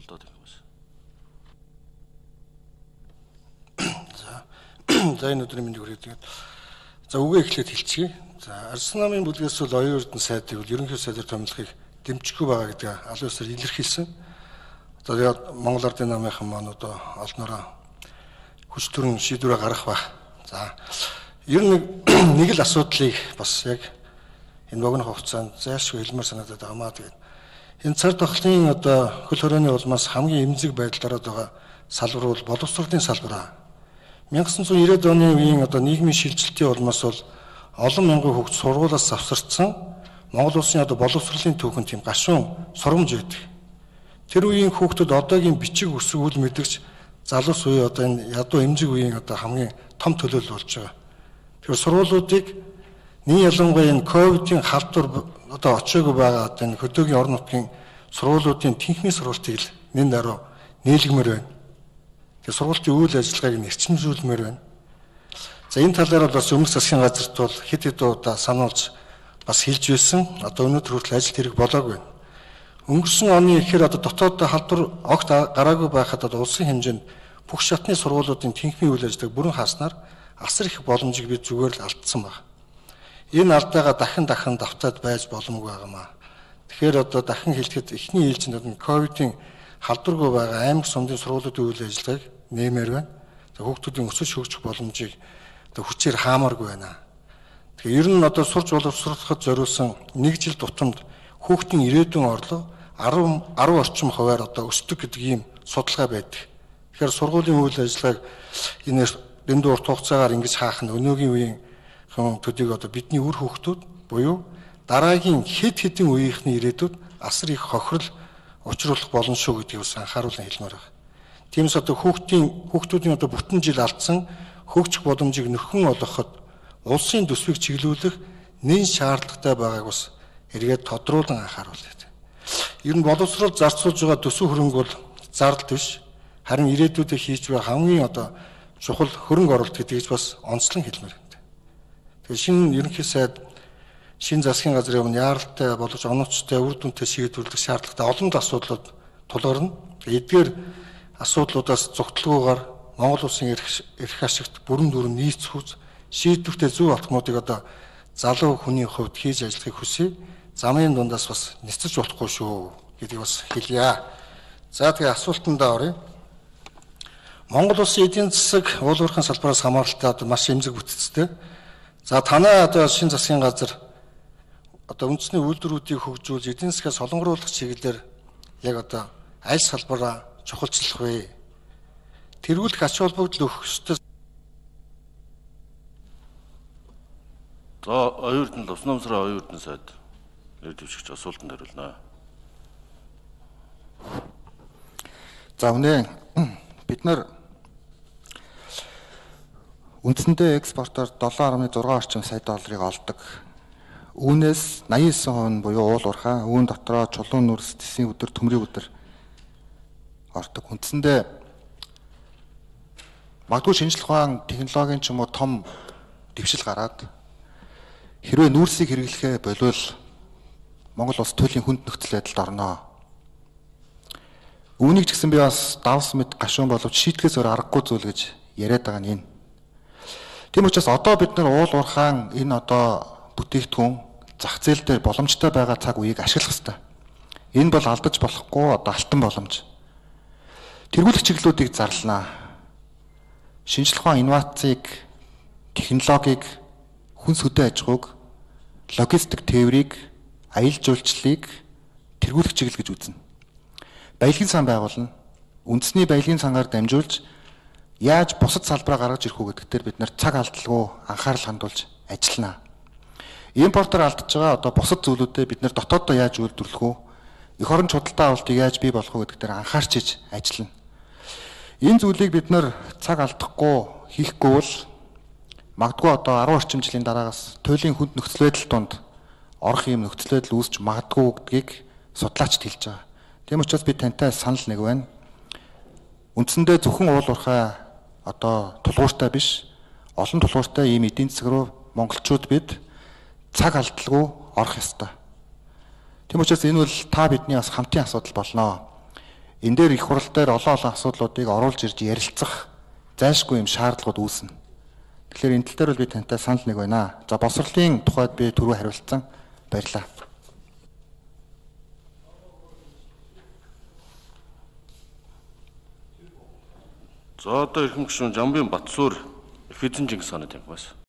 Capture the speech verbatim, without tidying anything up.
л доо гэх юм. За. За энэ өдрийн мэндийг хүргэдэг. За үгээ эхлээд хэлчихье. За Арслан намын бүлгээс бол оюун эрдэнэ сайдыг бол ерөнхий сайдаар томилохыг дэмжихгүй байгаа гэдэг аль ёсоор илэрхийлсэн. Одоо яг Монгол Ардын намынхан маань одоо олноороо хүч төрн шийдвэрээ гаргах байх. За ер нь нэг л асуудлыг бас яг энэ богино хугацаанд зайлшгүй хэлмээр санагдаад байгаа маа. Тэгээд энэ цар тахлын одоо хөл хорионы улмаас хамгийн эмзэг байдалд ороод байгаа салбар бол боловсролын салбар. 천구၉공 оны үеийн одоо нийгмийн шилжилтийн улмаас бол олон мянган хүүхд сургуулиас завсарцсан Монгол улсын одоо боловсролын түүхэнд тийм гашуун сургамж байдаг. Тэр үеийн хүүхдүүд одоогийн бичиг үсэг үл мэдгч залуус үе одоо энэ ядуу эмзэг үеийн одоо хамгийн том төлөөлөл болж байгаа. Тэгэхээр сургуулиудыг нэг ялангуяа энэ ковидын халдвар одоо очоогүй байгаа одоо энэ хөдөөгийн орон нутгийн сургуулиудын тэнхимийн сургалтыг л нэн даруй нийлгмээр байна. Тэгэхээр сургуулийн үйл ажиллагааг нь эрчимжүүлмээр байна. За энэ талаар бол бас өмнөх засгийн газарт бол хэд хэдэн удаа сануулж бас хэлж байсан. Одоо өнөөдөр хүртэл ажил хэрэг болоогүй байна. Өнгөрсөн оны ихээр одоо дотооддоо халдвар огт гараагүй байхад одоо улсын хэмжээнд бүх шатны сургуулиудын тэнхимийн үйл ажиллагааг бүрэн хааснаар асар их боломжийг бид зүгээр л алдсан байна. Энэ алдаагаа дахин дахин давтаад байж боломгүй байгаамаа. Тэгэхээр одоо дахин хэлэхэд эхний ээлжинд одоо ковидын халдваргүй байгаа аймаг сумдын сургуулиудын үйл ажиллагааг нэмээр байна. За хүүхдүүдийн өсөж хөгжих боломжийг одоо хүчээр хаамааргүй байна. Тэгэхээр ер нь одоо сурч боловсруулахад зориулсан нэг жил тутамд хүүхдийн ирээдүйн орлого арван орчим хувиар одоо өсдөг гэдэг ийм судалгаа байдаг. Тэгэхээр сургуулийн үйл ажиллагааг энэ дэндүү урт хугацаагаар ингэж хаах нь өнөөгийн үеийн хүн төдийг одоо бидний үр хүүхдүүд буюу дараагийн хэд хэдэн үеийнхний ирээдүйд асар их хохирол учруулах болно шүү гэдгийг бас анхааруулan хэлмээр байна. Тиймээс одоо хүүхдийн хүүхдүүдийн одоо бүтэн жил алдсан хөгжих боломжийг нөхөн олгоход улсын төсвийг чиглүүлэх нэн шаардлагатай байгааг бас эргээд тодруулан анхааруулъя. Ер нь боловсрол зарцуулж байгаа төсөв хөрөнгө бол зардал биш. Харин ирээдүйдээ хийж байгаа хамгийн одоо чухал хөрөнгө оруулалт гэдгийг бас онцлон хэлмээр байна. Тэгэхээр шинэ ерөнхий сайд шинэ засгийн газрын өмнө яаралтай болж оновчтой үр дүнтэй шийдвэрлэх шаардлагатай олон асуудлууд тулгарна. Эдгээр асуудлуудаас зугталгүйгээр Монгол улсын эрх ашигт бүрэн дүрэн нийцхүүц шийдвэртэй зөв алхмуудыг одоо залуу хүний хувьд хийж ажиллахыг хүсье. Замын дундаас бас нисэж болохгүй шүү гэдгийг бас хэлье. За тэгээ асуултандаа оръё. Монгол улсын эдийн засаг уул уурхайн салбараас хамааралтай одоо маш эмзэг бүтцтэй. За танай одоо шинэ засгийн газар одоо үндэсний үйлдвэрүүдийг хөгжүүлж эдийн засгаа солонгоруулах чиглэлээр яг одоо аль салбараа чухалчлах вэ? Тэргүүлэх ач холбогдол өгөх ёстой. За оюун эрдэнэ Лувсан намсрын оюун эрдэнэ сайд нэр дэвшигч асуултанд хариулна. За үнэ бид нар үндсэндээ экспортоор долоон нугас зургаан орчим сая долларыг олдог. Үүнээс восемьдесят девять хувь нь буюу уул уурхай, үүн дотроо чулуун нүрс, тесийн өдөр, төмрийн өдөр ордог. Үндсэндээ магадгүй шинжлэх ухаан технологийн ч юм уу том дэвшил гараад хэрвээ нүүрсийг хэрэглэхээ болвол Монгол улс туйлын хүнд нөхцөл байдалд орно. Үүнийг ч гэсэн би бас давс мэд гашуун боловч шийтгэхээс өөр аргагүй зүйл гэж яриад байгаа нь энэ. Тийм учраас одоо бид нар уул уурхаан энэ одоо бүтээгдэхүүн зах зээл дээр боломжтой байгаа цаг үеийг ашиглах ёстой. Энэ бол алдаж болохгүй одоо алтан боломж. Тэргүүлэх чиглэлүүдийг зарлана. Шинжлэх ухаан инновацийг, технологиг, хүнс хөдөө аж ахуйг, логистик тээврийг, аялал жуулчлалыг тэргүүлэх чиглэл гэж үзнэ. Баялагын сан байгуулна. Үндэсний баялагын сангаар дамжуулж яаж бусад салбараа гаргаж ирэх үү гэдэгт бид нар цаг алдалгүй анхаарал хандуулж ажиллана. Импортоор алдж байгаа одоо бусад зүйлүүдэд бид нар дотооддоо яаж үйлдвэрлэх үү? Эх орон худалдаа авалтыг яаж бий болох вэ гэдэгт анхаарч иж ажиллана. Энэ зүйлийг бид нар цаг алдахгүй хийхгүй бол магадгүй одоо арван орчим жилийн дараагаас туйлын хүнд нөхцөл байдал донд орох юм нөхцөл байдал үүсч магадгүй гэдгийг судлаачд хэлж байгаа. Тийм учраас би тантай санал нэг байна. Үндсэндээ зөвхөн уул уурхай одоо тулгууртай биш, олон тулгууртай ийм эдийн засаг руу монголчууд бид цаг алдалгүй орох ёстой. Тийм учраас энэ бол та бидний бас хамтын асуудал болно. энэ дээр их хурал дээр олон олон асуудлуудыг оруулж ирж ярилцах зайлшгүй юм шаардлагууд үүснэ. Тэгэхээр энэ тал дээр бол би тантай санал нэг байна. За босрлын тухайд би түрүү хариулсан. Баярлалаа. За одоо эрхэм гишүүн Жамбын Батсуур их эзэн Чингис хааны танхимаас.